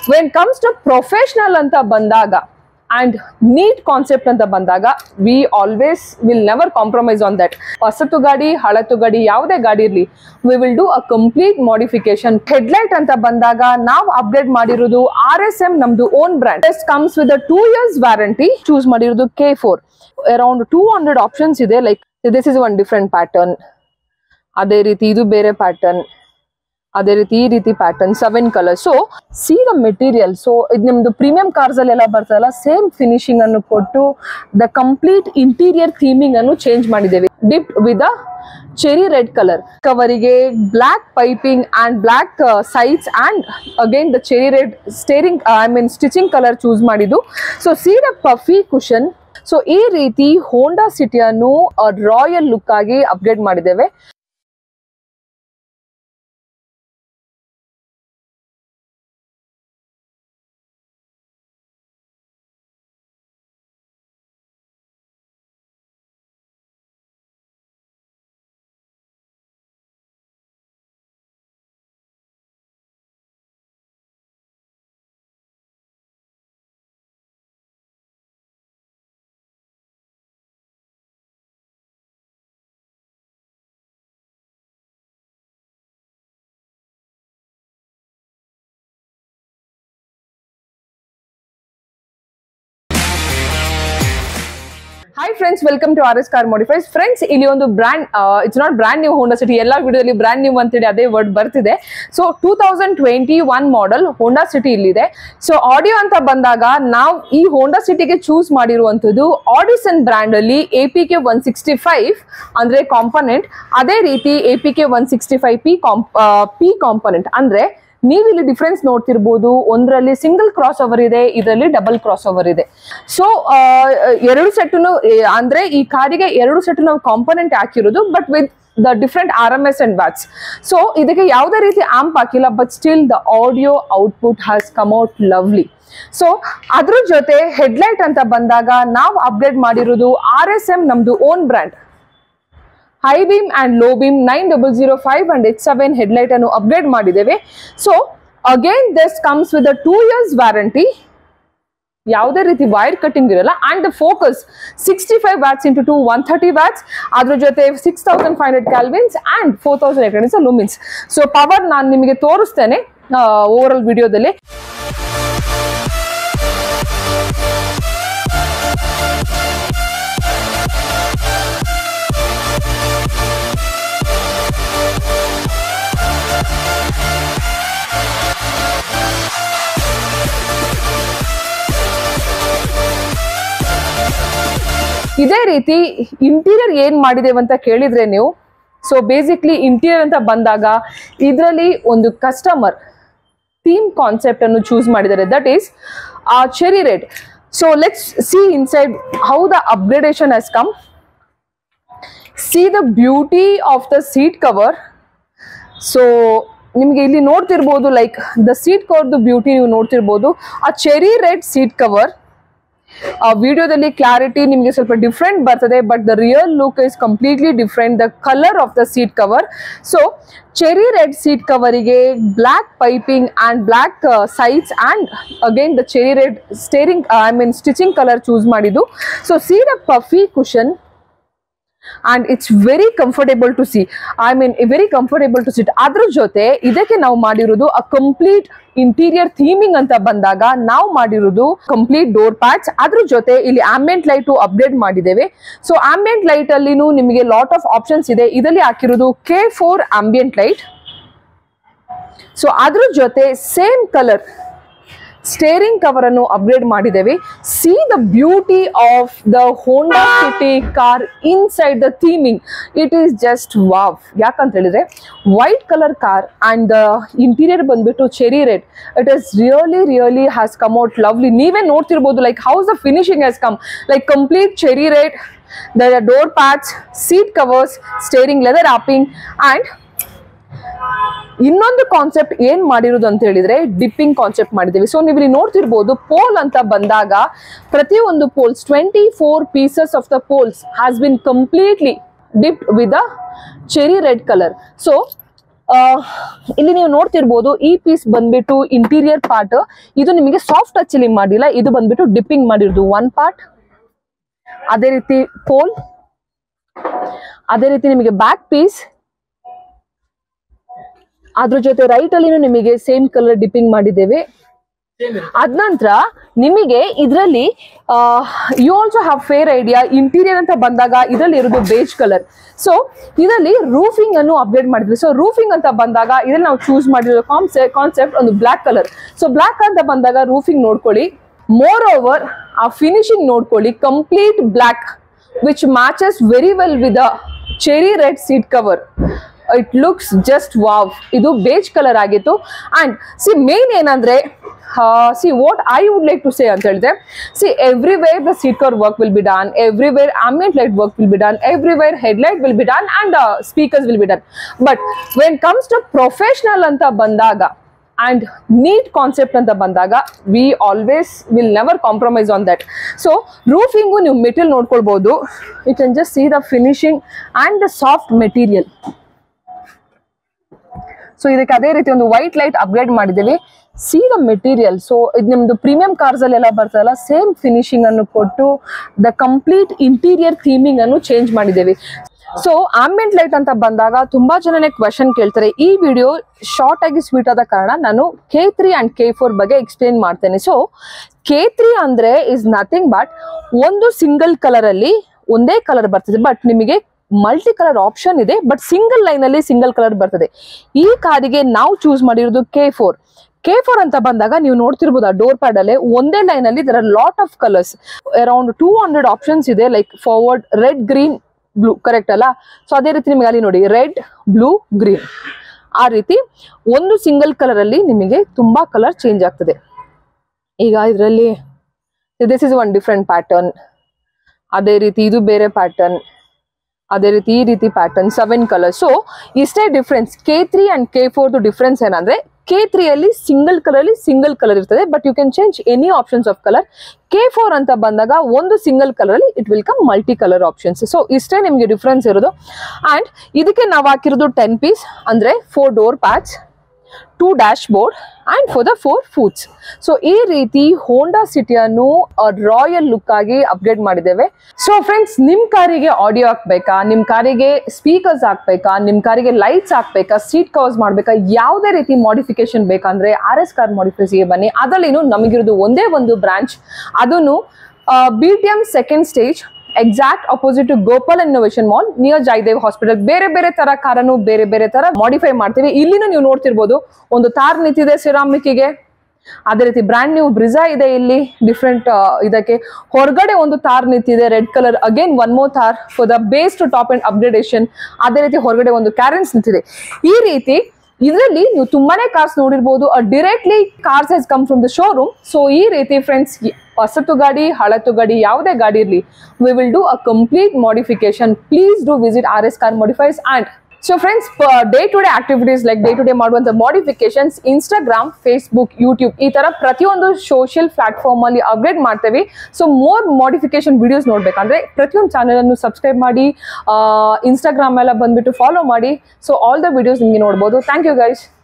when it comes to professional anta bandaga and neat concept anta bandaga, we always will never compromise on that. Hasatu gadi halatu gadi yavude gadi irli, we will do a complete modification. Headlight anta bandaga now upgrade ಮಾಡಿರೋದು RSM ನಮ್ದು own brand. This comes with a 2 years warranty. Choose ಮಾಡಿರೋದು K4. Around 200 options ಇದೆ. Like this is one different pattern, ಅದೇ ರೀತಿ ಇದು ಬೇರೆ pattern, ಅದೇ ರೀತಿ ಈ ರೀತಿ pattern 7 colours. So see the material. So ಇದು ನಿಮ್ದು ಪ್ರೀಮಿಯಂ ಕಾರ್ಸ್ ಅಲ್ಲೆಲ್ಲ ಬರ್ತದಲ್ಲ, ಸೇಮ್ ಫಿನಿಶಿಂಗ್ ಅನ್ನು ಕೊಟ್ಟು ದ ಕಂಪ್ಲೀಟ್ ಇಂಟೀರಿಯರ್ ಥೀಮಿಂಗ್ ಅನ್ನು ಚೇಂಜ್ ಮಾಡಿದ್ದೇವೆ. Dip with a cherry red colour ಕವರಿಗೆ black piping and black sides and again the cherry red steering stitching colour choose ಮಾಡಿದ್ದು. So see the puffy cushion. So ಈ ರೀತಿ Honda ಸಿಟಿಯನ್ನು royal look ಆಗಿ upgrade ಮಾಡಿದ್ದೇವೆ. Hi friends, welcome to RS Car Modifies. Friends, ಇಲ್ಲಿ ಒಂದು brand, it's not brand new Honda City. ಎಲ್ಲ ವಿಡಿಯೋದಲ್ಲಿ ಬ್ರಾಂಡ್ ನ್ಯೂ ಅಂತೇಳಿ ಅದೇ ವರ್ಡ್ ಬರ್ತಿದೆ. ಸೊ 2021 ಮಾಡೆಲ್ ಹೋಂಡಾ ಸಿಟಿ ಇಲ್ಲಿದೆ. ಸೊ ಆಡಿಯೋ ಅಂತ ಬಂದಾಗ ನಾವು ಈ ಹೋಂಡಾ ಸಿಟಿಗೆ ಚೂಸ್ ಮಾಡಿರುವಂತದ್ದು ಆಡಿಸನ್ ಬ್ರ್ಯಾಂಡ್ ಅಲ್ಲಿ APK 165 ಅಂದ್ರೆ ಕಾಂಪೊನೆಂಟ್, ಅದೇ ರೀತಿ APK 165P ಕಾಂಪೊನೆಂಟ್. ಅಂದ್ರೆ ನೀವು ಇಲ್ಲಿ ಡಿಫ್ರೆನ್ಸ್ ನೋಡ್ತಿರ್ಬೋದು, ಒಂದರಲ್ಲಿ ಸಿಂಗಲ್ ಕ್ರಾಸ್ ಓವರ್ ಇದೆ, ಇದರಲ್ಲಿ ಡಬಲ್ ಕ್ರಾಸ್ ಓವರ್ ಇದೆ. ಸೊ ಎರಡು ಸೆಟ್ ಅಂದ್ರೆ ಈ ಕಾರಿಗೆ ಎರಡು ಸೆಟ್ ನಾವು ಕಾಂಪೊನೆಂಟ್ ಹಾಕಿರೋದು, but with the different RMS and watts. So ಇದಕ್ಕೆ ಯಾವುದೇ ರೀತಿ ಆಂಪ್ ಹಾಕಿಲ್ಲ, but still the audio output has come out lovely. So ಅದ್ರ ಜೊತೆ ಹೆಡ್ಲೈಟ್ ಅಂತ ಬಂದಾಗ ನಾವು ಅಪ್ಗ್ರೇಡ್ ಮಾಡಿರೋದು RSM ನಮ್ದು own brand. High beam and low beam 9005 and H7 headlight ಅನ್ನು ಅಪ್ಗ್ರೇಡ್ ಮಾಡಿದ್ದೇವೆ. So again this comes with 2 years warranty. ಯಾವುದೇ ರೀತಿ ವೈರ್ ಕಟಿಂಗ್ ಇರಲ್ಲ. And the focus 65 watts into 2 130 watts, ಅದ್ರ ಜೊತೆ 6500 kelvins and 4800 lumens. So power ನಾನು ನಿಮಗೆ ತೋರಿಸ್ತೇನೆ ಓವರ್ ಆಲ್ ವಿಡಿಯೋದಲ್ಲಿ. ಇದೇ ರೀತಿ ಇಂಟೀರಿಯರ್ ಏನ್ ಮಾಡಿದೇವೆ ಅಂತ ಕೇಳಿದ್ರೆ ನೀವು, ಸೊ ಬೇಸಿಕ್ಲಿ ಇಂಟೀರಿಯರ್ ಅಂತ ಬಂದಾಗ ಇದರಲ್ಲಿ ಒಂದು ಕಸ್ಟಮರ್ ಥೀಮ್ ಕಾನ್ಸೆಪ್ಟ್ ಅನ್ನು ಚೂಸ್ ಮಾಡಿದ್ದಾರೆ, that is cherry red. So let's see inside how the upgradation has come. See the beauty of the seat cover. So ನಿಮ್ಗೆ ಇಲ್ಲಿ ನೋಡ್ತಿರ್ಬೋದು, ಲೈಕ್ ದ ಸೀಟ್ ಕವರ್ದು ಬ್ಯೂಟಿ ನೀವು ನೋಡ್ತಿರ್ಬೋದು. ಆ ಚೆರಿ ರೆಡ್ ಸೀಟ್ ಕವರ್ ವಿಡಿಯೋದಲ್ಲಿ ಕ್ಲಾರಿಟಿ ನಿಮಗೆ ಸ್ವಲ್ಪ ಡಿಫ್ರೆಂಟ್ ಬರ್ತದೆ, but the real look is completely different. The colour of the seat cover. So cherry red seat ಕವರಿಗೆ black piping and black sides and again the cherry red steering stitching colour choose ಮಾಡಿದ್ದು. So see the puffy cushion and it's very comfortable to see. Very comfortable to sit. ಅದ್ರ ಜೊತೆ ಇದಕ್ಕೆ ನಾವು ಮಾಡಿರೋದು a complete interior ಥೀಮಿಂಗ್ ಅಂತ ಬಂದಾಗ ನಾವು ಮಾಡಿರೋದು ಕಂಪ್ಲೀಟ್ ಡೋರ್ ಪ್ಯಾಡ್ಸ್. ಅದ್ರ ಜೊತೆ ಇಲ್ಲಿ ಆಂಬಿಯಂಟ್ ಲೈಟ್ ಅಪ್ಗ್ರೇಡ್ ಮಾಡಿದ್ದೇವೆ. ಸೊ ಆಂಬಿಯಂಟ್ ಲೈಟ್ ಅಲ್ಲಿನೂ ನಿಮಗೆ ಲಾಟ್ ಆಫ್ ಆಪ್ಷನ್ಸ್ ಇದೆ. ಇದರಲ್ಲಿ ಹಾಕಿರೋದು K4 ಆಂಬಿಯಂಟ್ ಲೈಟ್. ಸೊ ಅದ್ರ ಜೊತೆ ಸೇಮ್ ಕಲರ್ ಸ್ಟೇರಿಂಗ್ ಕವರ್ ಅನ್ನು ಅಪ್ಗ್ರೇಡ್ ಮಾಡಿದ್ದೇವೆ. See the beauty of the Honda City car inside the theming. It is just wow. ಯಾಕಂತ ಹೇಳಿದ್ರೆ white colour car and the interior ಬಂದ್ಬಿಟ್ಟು cherry red. It is really has come out lovely. ನೀವೇ ನೋಡ್ತಿರ್ಬೋದು like how's the finishing has come, like complete cherry red, the door pads, seat covers, steering leather wrapping and ಇನ್ನೊಂದು concept ಏನ್ ಮಾಡಿರೋದು ಅಂತ ಹೇಳಿದ್ರೆ dipping concept ಮಾಡಿದ್ದೀವಿ. So ನೀವು ಇಲ್ಲಿ ನೋಡ್ತಿರ್ಬೋದು, ಪೋಲ್ ಅಂತ ಬಂದಾಗ ಪ್ರತಿಯೊಂದು poles 24 pieces of the poles has been completely dipped with a cherry red color. So ಇಲ್ಲಿ ನೀವು ನೋಡ್ತಿರ್ಬೋದು ಈ ಪೀಸ್ ಬಂದ್ಬಿಟ್ಟು ಇಂಟೀರಿಯರ್ ಪಾರ್ಟ್, ಇದು ನಿಮಗೆ ಸಾಫ್ಟ್ ಟಚ್ ಅಲ್ಲಿ ಮಾಡಿಲ್ಲ, ಇದು ಬಂದ್ಬಿಟ್ಟು ಡಿಪ್ಪಿಂಗ್ ಮಾಡಿರೋದು ಒನ್ ಪಾರ್ಟ್. ಅದೇ ರೀತಿ ಪೋಲ್, ಅದೇ ರೀತಿ ನಿಮಗೆ ಬ್ಯಾಕ್ ಪೀಸ್, ಅದ್ರ ಜೊತೆ ರೈಟ್ ಅಲ್ಲಿ ನಿಮಗೆ ಸೇಮ್ ಕಲರ್ ಡಿಪ್ಪಿಂಗ್ ಮಾಡಿದ್ದೇವೆ. ಅದ ನಂತರ ನಿಮಗೆ ಇದರಲ್ಲಿ you also have fair idea, interior ಅಂತ ಬಂದಾಗ ಇದರಲ್ಲಿ ಇರೋದು ಬೇಜ್ ಕಲರ್. ಸೊ ಇದರಲ್ಲಿ ರೂಫಿಂಗ್ ಅನ್ನು ಅಪ್ಗ್ರೇಡ್ ಮಾಡಿದ್ವಿ. ಸೊ ರೂಫಿಂಗ್ ಅಂತ ಬಂದಾಗ ಇದರಲ್ಲಿ ನಾವು ಚೂಸ್ ಮಾಡಿರೋ ಕಾನ್ಸೆಪ್ಟ್ ಒಂದು ಬ್ಲಾಕ್ ಕಲರ್. ಸೊ ಬ್ಲಾಕ್ ಅಂತ ಬಂದಾಗ ರೂಫಿಂಗ್ ನೋಡ್ಕೊಳ್ಳಿ, ಮೋರ್ ಓವರ್ ಆ ಫಿನಿಶಿಂಗ್ ನೋಡ್ಕೊಳ್ಳಿ, complete black which matches very well with cherry red seat cover. It looks just wow. ಇದು ಬೇಜ್ ಕಲರ್ ಆಗಿತ್ತು. ಅಂಡ್ ಸಿ ಮೇನ್ ಏನಂದ್ರೆ see what I would like to say ಅಂತ ಹೇಳಿದ್ರೆ, see everywhere the seat cover work will be done, everywhere ambient light work will be done, everywhere headlight will be done and speakers will be done. But when it comes to professional anta bandaga and neat concept anta bandaga, we always will never compromise on that. So roofing ನೀವು material ನೋಡ್ಕೊಳ್ಬಹುದು. You can just see the finishing and the soft material. So ಇದಕ್ಕೆ ಅದೇ ರೀತಿ ಒಂದು white light upgrade ಮಾಡಿದ್ದೀವಿ. See the material. So ಇದು ನಿಮ್ದು premium cars ಅಲ್ಲೆಲ್ಲ ಬರ್ತದಲ್ಲ, ಸೇಮ್ ಫಿನಿಶಿಂಗ್ ಅನ್ನು ಕೊಟ್ಟು ದ ಕಂಪ್ಲೀಟ್ ಇಂಟೀರಿಯರ್ ಥೀಮಿಂಗ್ ಅನ್ನು ಚೇಂಜ್ ಮಾಡಿದ್ದೇವೆ. ಸೊ ಆಂಬಿಯಂಟ್ ಲೈಟ್ ಅಂತ ಬಂದಾಗ ತುಂಬಾ ಜನನೇ ಕ್ವೆಶನ್ ಕೇಳ್ತಾರೆ. ಈ ವಿಡಿಯೋ ಶಾರ್ಟ್ ಆಗಿ ಸ್ವೀಟ್ ಆದ ಕಾರಣ ನಾನು K3 ಅಂಡ್ K4 ಬಗ್ಗೆ ಎಕ್ಸ್ಪ್ಲೇನ್ ಮಾಡ್ತೇನೆ. ಸೊ K3 ಅಂದ್ರೆ ಇಸ್ ನಥಿಂಗ್ ಬಟ್ ಒಂದು ಸಿಂಗಲ್ ಕಲರ್ ಅಲ್ಲಿ ಒಂದೇ ಕಲರ್ ಬರ್ತದೆ, ಬಟ್ ನಿಮಗೆ ಮಲ್ಟಿ ಕಲರ್ ಆಪ್ಷನ್ ಇದೆ, ಬಟ್ ಸಿಂಗಲ್ ಲೈನ್ ಅಲ್ಲಿ ಸಿಂಗಲ್ ಕಲರ್ ಬರ್ತದೆ. ಈ ಕಾರಿಗೆ ನಾವು ಚೂಸ್ ಮಾಡಿರೋದು K4 ಅಂತ ಬಂದಾಗ ನೀವು ನೋಡ್ತಿರ್ಬೋದು ಆ ಡೋರ್ ಪ್ಯಾಡ್ ಅಲ್ಲಿ ಒಂದೇ ಲೈನ್ ಅಲ್ಲಿ there are lot of colors, around 200 options ಇದೆ. Like forward red, green, blue, correct ಅಲ್ಲ? ಸೊ ಅದೇ ರೀತಿ ನಿಮಗೆ ಅಲ್ಲಿ ನೋಡಿ ರೆಡ್, ಬ್ಲೂ, ಗ್ರೀನ್, ಆ ರೀತಿ ಒಂದು ಸಿಂಗಲ್ ಕಲರ್ ಅಲ್ಲಿ ನಿಮಗೆ ತುಂಬಾ ಕಲರ್ ಚೇಂಜ್ ಆಗ್ತದೆ. ಈಗ ಇದರಲ್ಲಿ this is one different pattern, ಅದೇ ರೀತಿ ಇದು ಬೇರೆ ಪ್ಯಾಟರ್ನ್, ಅದೇ ರೀತಿ ಈ ರೀತಿ ಪ್ಯಾಟರ್ನ್, 7 ಕಲರ್ಸ್. ಸೊ ಇಷ್ಟೇ difference. K3 and K4 difference ಏನಂದ್ರೆ K3 ಅಲ್ಲಿ ಸಿಂಗಲ್ ಕಲರ್ ಇರ್ತದೆ, but you can change any options of colour. K4 ಅಂತ ಬಂದಾಗ ಒಂದು ಸಿಂಗಲ್ ಕಲರ್ ಅಲ್ಲಿ it will come multi colour options. So ಇಷ್ಟೇ ನಿಮಗೆ ಡಿಫ್ರೆನ್ಸ್ ಇರೋದು. ಅಂಡ್ ಇದಕ್ಕೆ ನಾವು ಹಾಕಿರೋದು 10 ಪೀಸ್ ಅಂದ್ರೆ 4 door pads, 2 dashboard and for the 4 foots. So ಈ ರೀತಿ ಹೋಂಡಾ ಸಿಟಿಯನ್ನು ರಾಯಲ್ ಲುಕ್ ಆಗಿ ಅಪ್ಗ್ರೇಡ್ ಮಾಡಿದ್ದೇವೆ. ಸೊ ಫ್ರೆಂಡ್ಸ್, ನಿಮ್ ಕಾರಿಗೆ ಆಡಿಯೋ ಹಾಕ್ಬೇಕಾ, ನಿಮ್ ಕಾರಿಗೆ ಸ್ಪೀಕರ್ಸ್ ಹಾಕ್ಬೇಕಾ, ನಿಮ್ ಕಾರಿಗೆ ಲೈಟ್ಸ್ ಹಾಕ್ಬೇಕಾ, ಸೀಟ್ ಕವರ್ಸ್ ಮಾಡ್ಬೇಕಾ, ಯಾವುದೇ ರೀತಿ ಮಾಡಿಫಿಕೇಶನ್ ಬೇಕಂದ್ರೆ RS ಕಾರ್ ಮಾಡಿಫೈಸ್ಗೆ ಬನ್ನಿ. ಅದರಲ್ಲಿನೂ ನಮಗಿರೋದು ಒಂದೇ ಒಂದು ಬ್ರಾಂಚ್, ಅದನ್ನು BTM second stage, exact opposite to Gopal innovation mall near Jayadev hospital. ಬೇರೆ ತರ ಕಾರನ್ನು ಬೇರೆ ತರ ಮಾಡಿಫೈ ಮಾಡ್ತೀವಿ. ಇಲ್ಲಿನೂ ನೀವು ನೋಡ್ತಿರ್ಬೋದು ಒಂದು ತಾರ್ ನಿಂತಿದೆ ಸಿರಾಮಿಕ್ಗೆ, ಅದೇ ರೀತಿ ಬ್ರ್ಯಾಂಡ್ ನ್ಯೂ ಬ್ರಿಜಾ ಇದೆ ಇಲ್ಲಿ ಡಿಫ್ರೆಂಟ್ ಇದಕ್ಕೆ. ಹೊರಗಡೆ ಒಂದು ತಾರ್ ನಿಂತಿದೆ red colour, again one more Thar for the base to top and upgradation. ಅದೇ ರೀತಿ ಹೊರಗಡೆ ಒಂದು ಕ್ಯಾರೆನ್ಸ್ ನಿಂತಿದೆ. ಈ ರೀತಿ ಇದರಲ್ಲಿ ನೀವು ತುಂಬಾನೇ ಕಾರ್ಸ್ ನೋಡಿರ್ಬೋದು. Directly cars has come from the showroom. So ಈ ರೀತಿ ಫ್ರೆಂಡ್ಸ್, ಹೊಸತು ಗಾಡಿ, ಹಳತು ಗಾಡಿ, ಯಾವುದೇ ಗಾಡಿ ಇರಲಿ, we will do a complete modification. Please do visit RS Car Modifies. And so friends, day-to-day activities like day-to-day ಮಾಡುವಂತ modifications Instagram, Facebook, YouTube ಈ ತರ ಪ್ರತಿಯೊಂದು ಸೋಷಿಯಲ್ ಪ್ಲಾಟ್ಫಾರ್ಮ್ ಅಲ್ಲಿ ಅಪ್ಡೇಟ್ ಮಾಡ್ತೇವೆ. ಸೊ ಮೋರ್ ಮಾಡಿಫಿಕೇಶನ್ ವಿಡಿಯೋಸ್ ನೋಡ್ಬೇಕಂದ್ರೆ ಪ್ರತಿಯೊಂದು ಚಾನೆಲ್ ಅನ್ನು subscribe ಮಾಡಿ, Instagram ಎಲ್ಲ ಬಂದ್ಬಿಟ್ಟು ಫಾಲೋ ಮಾಡಿ. ಸೊ ಆಲ್ ದ ವಿಡಿಯೋಸ್ ನಿಮಗೆ ನೋಡ್ಬೋದು. Thank you guys.